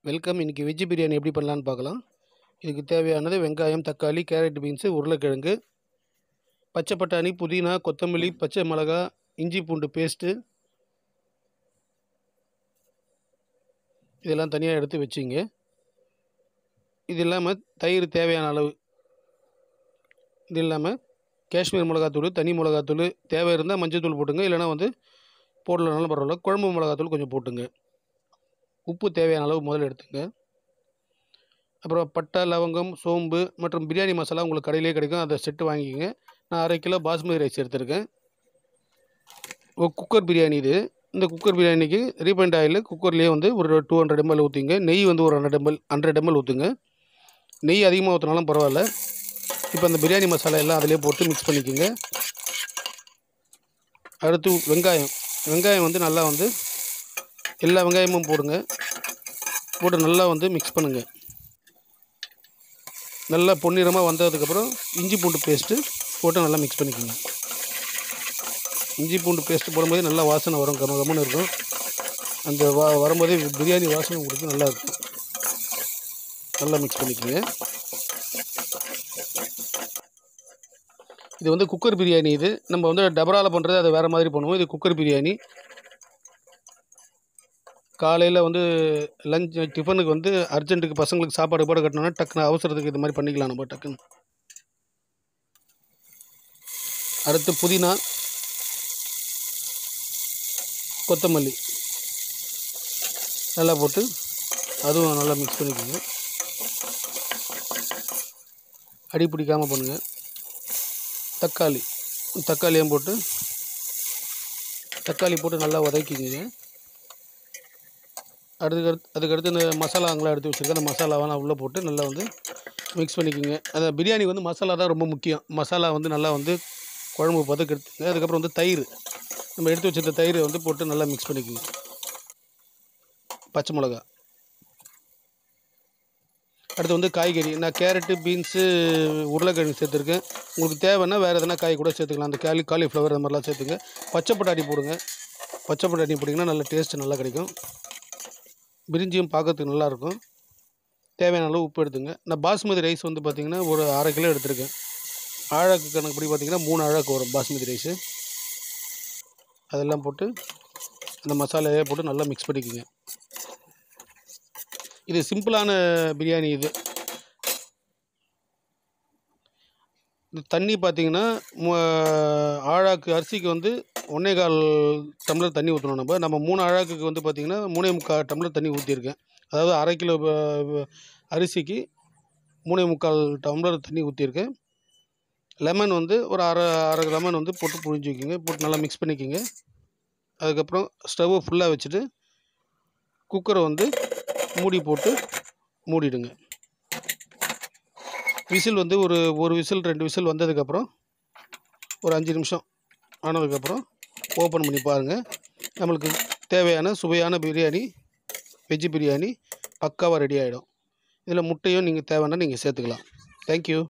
Welcome. இன்றைக்கி veg biryani எப்படி பண்ணலான்னு பார்க்கலாம். இதுக்கு தேவையானது வெங்காயம், தக்காளி, கேரட், பீன்ஸு, உருளைக்கிழங்கு, பச்சை பட்டாணி, புதினா, கொத்தமல்லி, பச்சை மிளகா, இஞ்சி பூண்டு பேஸ்ட்டு இதெல்லாம் தனியாக எடுத்து வச்சுங்க. இது இல்லாமல் தயிர் தேவையான அளவு, இது இல்லாமல் காஷ்மீர் மிளகாத்தூள், தனி மிளகாத்தூள், தேவை இருந்தால் மஞ்சள் போட்டுங்க, இல்லைனா போடலனாலும் பரவாயில்ல. குழம்பு மிளகாத்தூள் கொஞ்சம் போட்டுங்க. உப்பு தேவையான அளவு முதல்ல எடுத்துங்க. அப்புறம் பட்டை, லவங்கம், சோம்பு மற்றும் பிரியாணி மசாலா உங்களுக்கு கடையிலே கிடைக்கும். அதை செட்டு வாங்கிக்கோங்க. நான் 1/2 கிலோ பாஸ்மதி ரைஸ் எடுத்திருக்கேன். குக்கர் பிரியாணி இது. இந்த குக்கர் பிரியாணிக்கு ரீஃபைண்ட் ஆயில் குக்கர்லேயே ஒரு 200 ml ஊற்றிங்க. நெய் ஒரு 100 ml ஊற்றுங்க. நெய் அதிகமாக ஊற்றினாலும் பரவாயில்ல. இப்போ அந்த பிரியாணி மசாலா எல்லாம் அதிலே போட்டு மிக்ஸ் பண்ணிக்கோங்க. அடுத்து வெங்காயம் நல்லா எல்லா வெங்காயமும் போடுங்க. போட்டு நல்லா மிக்ஸ் பண்ணுங்கள். நல்லா பொன்னிறமாக வந்ததுக்கப்புறம் இஞ்சி பூண்டு பேஸ்ட்டு போட்டு நல்லா மிக்ஸ் பண்ணிக்கோங்க. இஞ்சி பூண்டு பேஸ்ட்டு போடும்போது நல்லா வாசனை வரும், கமன்னு இருக்கும். அந்த வரும்போதே பிரியாணி வாசனை உங்களுக்கு நல்லாயிருக்கும். நல்லா மிக்ஸ் பண்ணிக்கோங்க. இது குக்கர் பிரியாணி. இது நம்ம டபராவில் பண்ணுறது அது வேறு மாதிரி பண்ணுவோம். இது குக்கர் பிரியாணி. காலையில் லஞ்ச் டிஃபனுக்கு அர்ஜென்ட்டுக்கு பசங்களுக்கு சாப்பாடு போட கட்டணும்னா டக்குன்னு அவசரத்துக்கு இது மாதிரி பண்ணிக்கலாம் நம்ம டக்குன்னு. அடுத்து புதினா, கொத்தமல்லி நல்லா போட்டு அதுவும் நல்லா மிக்ஸ் பண்ணிக்கோங்க. அடி பிடிக்காமல் பண்ணுங்கள். தக்காளியும் போட்டு நல்லா வதக்கிங்க. அதுக்கடுத்து இந்த மசாலாங்களாம் எடுத்து வச்சுருக்கேன். அந்த மசாலாவெல்லாம் உள்ளே போட்டு நல்லா மிக்ஸ் பண்ணிக்கோங்க. அந்த பிரியாணி மசாலா தான் ரொம்ப முக்கியம். மசாலா நல்லா குழம்பு பதக்கெடுத்துங்க. அதுக்கப்புறம் தயிர், நம்ம எடுத்து வச்சுருந்த தயிரை போட்டு நல்லா மிக்ஸ் பண்ணிக்கோங்க. பச்சை மிளகா, அடுத்து காய்கறி. நான் கேரட்டு, பீன்ஸு, உருளைக்கிழங்கு சேர்த்துருக்கேன். உங்களுக்கு தேவைன்னா வேறு எதனா காய் கூட சேர்த்துக்கலாம். அந்த காலிஃப்ளவர் அந்த மாதிரிலாம் சேர்த்துங்க. பச்சை பட்டாணி போடுங்க. பச்சை பட்டாணி போட்டிங்கன்னா நல்ல டேஸ்ட்டு நல்லா கிடைக்கும். பிரிஞ்சியும் பார்க்கறதுக்கு நல்லாயிருக்கும். தேவையான அளவு உப்பு எடுத்துங்க. நான் பாஸ்மதி ரைஸ் பார்த்திங்கன்னா ஒரு 1/2 கிலோ எடுத்திருக்கேன். ஆழாக்கு கணக்குப்படி பார்த்திங்கன்னா 3 ஆழாக்கு வரும் பாஸ்மதி ரைஸு. அதெல்லாம் போட்டு அந்த மசாலையே போட்டு நல்லா மிக்ஸ் பண்ணிக்கோங்க. இது சிம்பிளான பிரியாணி. இது தண்ணி பார்த்திங்கன்னா ஆழாக்கு அரிசிக்கு 1.25 டம்ளர் தண்ணி ஊற்றணும். நம்ம 3 ஆழாக்குக்கு பார்த்திங்கன்னா 3.25 டம்ளர் தண்ணி ஊற்றிருக்கேன். அதாவது 1/2 கிலோ அரிசிக்கு 3.25 டம்ளர் தண்ணி ஊற்றிருக்கேன். லெமன் ஒரு அரை லெமன் போட்டு புழிஞ்சிக்கிங்க. போட்டு நல்லா மிக்ஸ் பண்ணிக்கோங்க. அதுக்கப்புறம் ஸ்டவ்வை ஃபுல்லாக வச்சுட்டு குக்கரை மூடி போட்டு மூடிடுங்க. விசில் ஒரு விசில் 2 விசில் வந்ததுக்கப்புறம் ஒரு 5 நிமிஷம் ஆனதுக்கப்புறம் ஓப்பன் பண்ணி பாருங்கள். நம்மளுக்கு தேவையான சுவையான பிரியாணி, வெஜ் பிரியாணி பக்காவாக ரெடி ஆகிடும். இதில் முட்டையும் நீங்கள் தேவைன்னா நீங்கள் சேர்த்துக்கலாம். தேங்க்யூ.